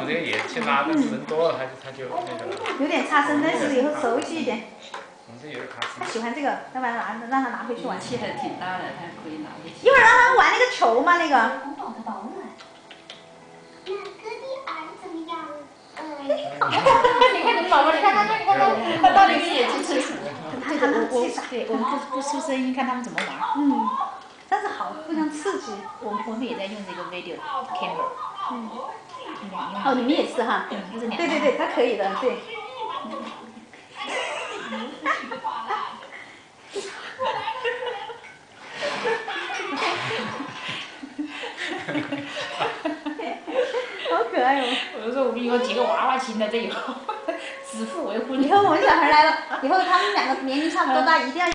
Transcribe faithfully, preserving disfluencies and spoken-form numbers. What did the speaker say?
这个也去拉，但是人多了他就他就那个了。 有点差生，但是以后熟悉一点。 我们这有点卡他喜欢这个，要不然拿让他拿回去玩。 气还挺大的，他可以拿回去。 一会儿让他玩那个球嘛，那个。 你看你宝宝，你看他那个，他到里面也去厕所。 他他能气啥？ 对，我们不不出声音，看他们怎么玩。 嗯，但是好，非常刺激。 我我们也在用这个 video camera。 嗯。 哦， 你们也是哈？ 嗯，就是两。 对对对，他可以的，对。好可爱哦！ 我就说我们以后几个娃娃亲的，这以后指腹为婚。 以后我们小孩来了，以后他们两个年龄差不多大，一定要。